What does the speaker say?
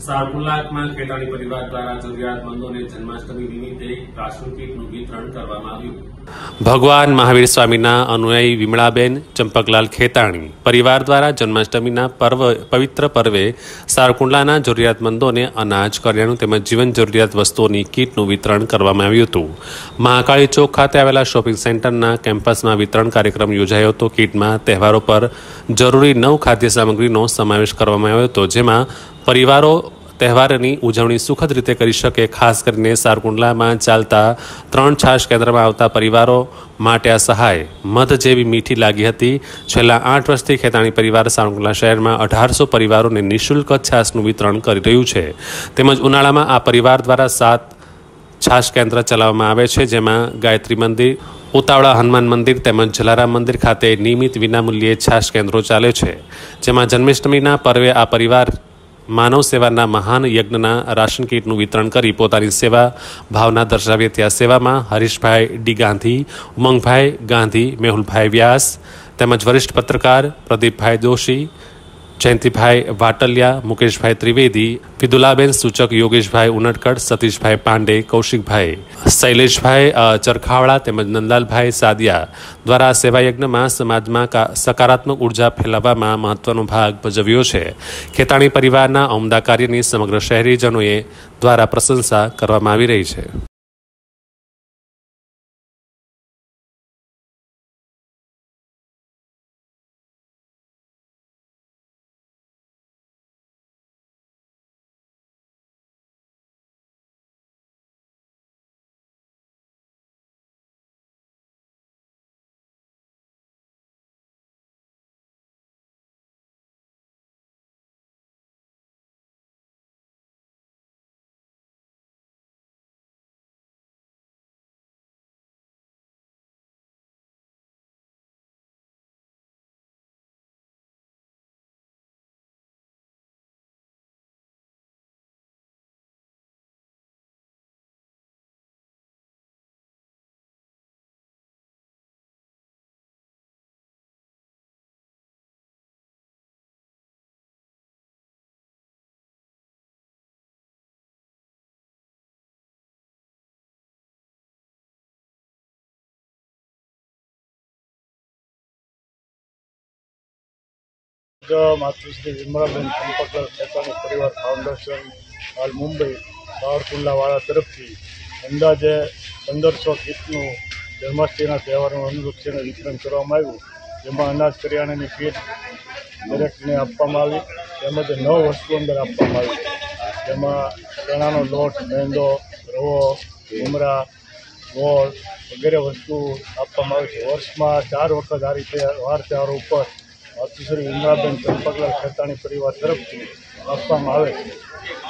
સારકુંડલા ખેતાણી પરિવાર દ્વારા જરૂરિયાતમંદોને જન્માષ્ટમી નિમિત્તે રાશન કીટનું વિતરણ કરવામાં આવ્યું। ભગવાન મહાવીર સ્વામીના અનુયાયી વિમળાબેન ચંપકલાલ ખેતાણી પરિવાર દ્વારા જન્માષ્ટમીના પવિત્ર પર્વે સારકુંડલાના જરૂરિયાતમંદોને અનાજ, કરિયાણું તેમજ જીવન જરૂરિયાત વસ્તુઓની કીટનું વિતરણ કરવામાં આવ્યું હતું। મહાકાળી ચોક ખાતે આવેલા શોપિંગ સેન્ટરના કેમ્પસમાં વિતરણ કાર્યક્રમ યોજાયો હતો। કીટમાં તહેવારો પર જરૂરી 9 ખાદ્ય સામગ્રીનો સમાવેશ કરવામાં આવ્યો હતો, જેમાં પરિવારો તહેવારની ઉજવણી સુખદ રીતે કરી શકે, ખાસ કરીને સારકુંડલામાં ચાલતા 3 છાશ કેન્દ્રમાં આવતા પરિવારો માટે આ સહાય મધ જેવી મીઠી લાગી હતી। છેલ્લા 8 વર્ષથી ખેતાણી પરિવાર સારકુંડલા શહેરમાં 1800 પરિવારોને નિઃશુલ્ક છાશનું વિતરણ કરી રહ્યું છે। તેમજ ઉનાળામાં આ પરિવાર દ્વારા 7 છાશ કેન્દ્ર ચલાવવામાં આવે છે, જેમાં ગાયત્રી મંદિર, ઉતાવળા હનુમાન મંદિર તેમજ જલારામ મંદિર ખાતે નિયમિત વિનામૂલ્યે છાશ કેન્દ્રો ચાલે છે, જેમાં જન્માષ્ટમીના પર્વે આ પરિવાર માનવ સેવાના મહાન યજ્ઞના રાશન કીટનું વિતરણ કરી પોતાની સેવા ભાવના દર્શાવી। ત્યાં સેવામાં હરીશભાઈ ડી ગાંધી, ઉમંગભાઈ ગાંધી, મેહુલભાઈ વ્યાસ તેમજ વરિષ્ઠ પત્રકાર પ્રદીપભાઈ દોશી, જયંતિભાઈ વાટલિયા, મુકેશભાઈ ત્રિવેદી, વિદુલાબેન સૂચક, યોગેશભાઈ ઉનડકડ, સતીશભાઈ પાંડે, કૌશિકભાઈ, શૈલેષભાઈ ચરખાવડા તેમજ નંદલાલભાઈ સાદિયા દ્વારા સેવાયજ્ઞમાં સમાજમાં સકારાત્મક ઉર્જા ફેલાવવામાં મહત્વનો ભાગ ભજવ્યો છે। ખેતાણી પરિવારના ઉમદા કાર્યની સમગ્ર શહેરીજનોએ દ્વારા પ્રશંસા કરવામાં આવી રહી છે। मातृश्री विमलाबेन चंपकलाल खेताणी परिवार फाउंडेशन हाल मुंबई सावरकुंडलावाड़ा तरफथी अंदाजे 1500 किटनु जन्माष्टमीना तहेवारने अनुलक्षीने वितरण करवामां आव्युं। जेमां अनाज करियाणानी किट दरेकने आपवामां आवी તેમજ 9 वस्तु अंदर आपवामां आवी, जेमां चणानो लोट, मैंदो, रवो, उमरा, गोळ वगैरह वस्तु आपवामां आवे छे। वर्षमां 4 वखत आ रीते વાર તહેવારો ઉપર માતૃશ્રી વિમલાબેન ચંપકલાલ ખેતાણી પરિવાર તરફથી આપવામાં આવે છે।